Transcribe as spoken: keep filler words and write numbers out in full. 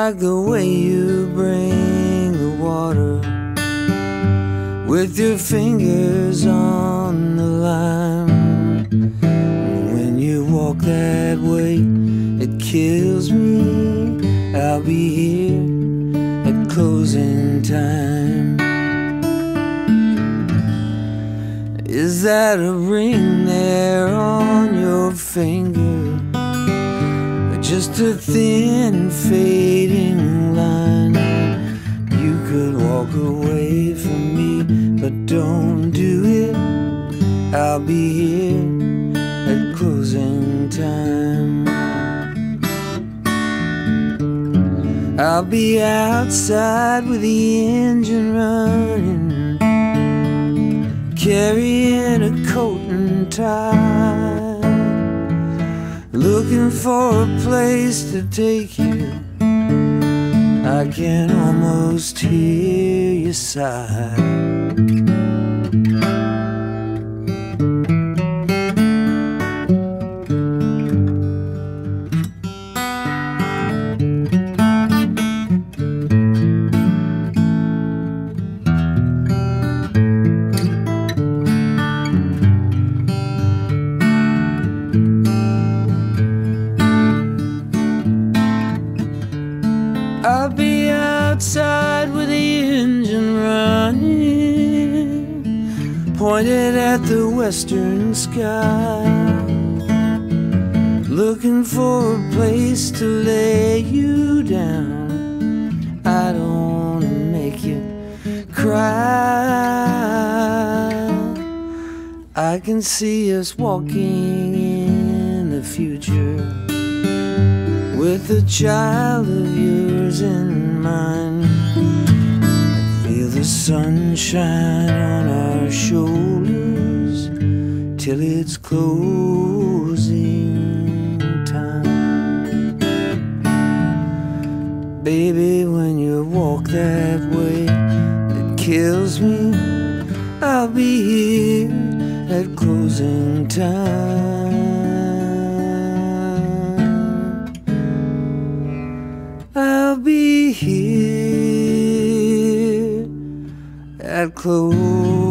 like the way you bring the water with your fingers on the lime. When you walk that way, it kills me. I'll be here at closing time. Is that a ring there on your finger, or just a thin fading line? You could walk away from me, but don't do it. I'll be here at closing time. I'll be outside with the engine running, carrying a coat and tie, looking for a place to take you. I can almost hear you sigh. I'll be outside with the engine running, pointed at the western sky, looking for a place to lay you down. I don't want to make you cry. I can see us walking in the future, with a child of yours in mind. I feel the sunshine on our shoulders till it's closing time. Baby, when you walk that way, it kills me. I'll be here at closing time. I'll be here at close.